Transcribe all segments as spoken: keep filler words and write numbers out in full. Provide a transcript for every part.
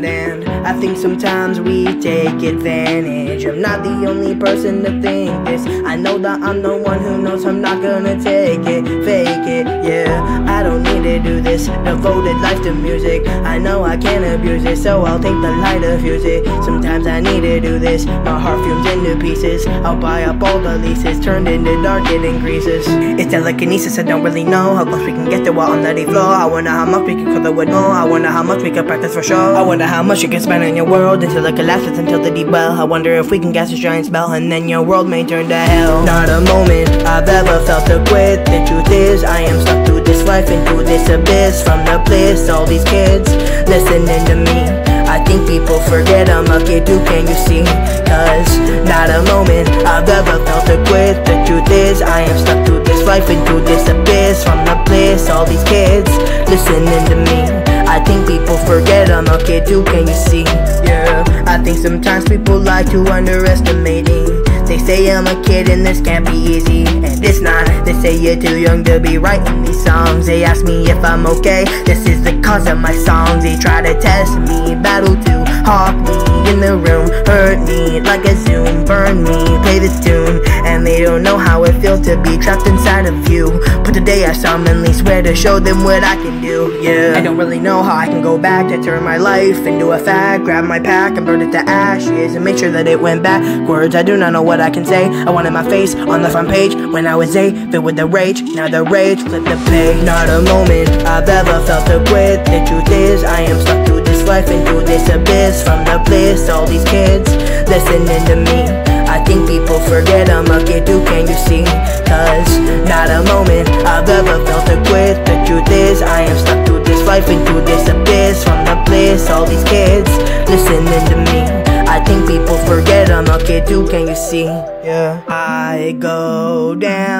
around, and I think sometimes we take advantage. I'm not the only person to think this. I know that I'm the one who knows I'm not gonna take it, fake it, yeah. I don't need to do this, devoted life to music. I know I can't abuse it, so I'll take the light and fuse it. Sometimes I need to do this, my heart fumes into pieces. I'll buy up all the leases, turned into dark, it increases. It's telekinesis, I don't really know how close we can get to while on the floor. I wonder how much we can color with more. I wonder how much we can practice for sure. I wonder how much you can spend on your world until it collapses into the deep well. I wonder if we can cast a giant spell and then your world may turn to hell. Not a moment I've ever felt to quit. The truth is I am stuck to this life, into this abyss. From the bliss, all these kids listening to me. I think people forget I'm a kid too, can you see? Cause not a moment I've ever felt to quit. The truth is I am stuck to this life, into this abyss. From the bliss, all these kids listening to me. I think people forget I'm a kid too, can you see? Yeah, I think sometimes people like to underestimate me. They say I'm a kid and this can't be easy, and it's not. They say you're too young to be writing these songs. They ask me if I'm okay, this is the cause of my songs. They try to test me, battle to hawk me in the room, hurt me like a zoom, burn me, play this tune. And they don't know how it feels to be trapped inside of you. But today I solemnly swear to show them what I can do, yeah. I don't really know how I can go back to turn my life into a fact. Grab my pack and burn it to ashes and make sure that it went backwards. I do not know what I can say. I wanted my face on the front page when I was eight, filled with the rage. Now the rage flipped the page. Not a moment I've ever felt to quit. The truth is I am stuck to this life, into this abyss. From the bliss, all these kids listening to me. I think people forget I'm a kid too, can you see? Cause not a moment I've ever felt to quit. The truth is I am stuck to this life, into this abyss. From the bliss, all these kids listening to me. I think people forget I'm a kid too, can you see? Yeah. I go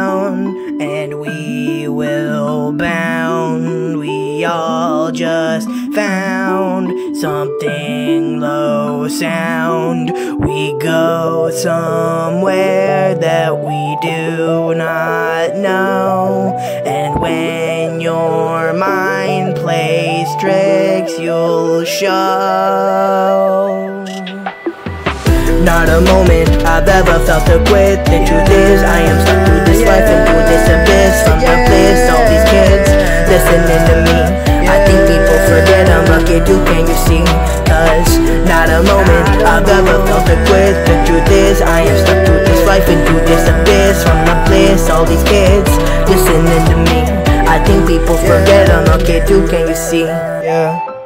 down and we will bound. We all just found something low sound. We go somewhere that we do not know. And when your mind plays tricks, you'll show. Not a moment I've ever felt to quit. The truth is I am stuck to this life, into this abyss. From the bliss, all these kids listening to me. I think people forget I'm a kid too, can you see? Cause not a moment I've ever felt to quit. The truth is I am stuck to this life, into this abyss. From the bliss, all these kids listening to me. I think people forget I'm a kid too, can you see? Yeah.